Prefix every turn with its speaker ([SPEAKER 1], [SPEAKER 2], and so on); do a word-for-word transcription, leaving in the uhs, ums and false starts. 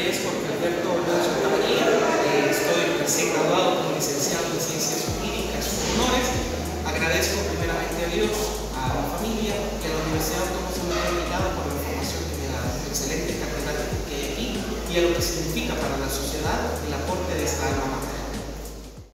[SPEAKER 1] nombre es Jorge Alberto Olmedo Santamaría, eh, estoy recién graduado como licenciado en Ciencias Jurídicas con honores. Agradezco primeramente a Dios, a mi familia y a la Universidad Autónoma Dominicana por la formación que me da, la excelente catedrática que hay aquí y a lo que significa para la sociedad el aporte de esta alma mater.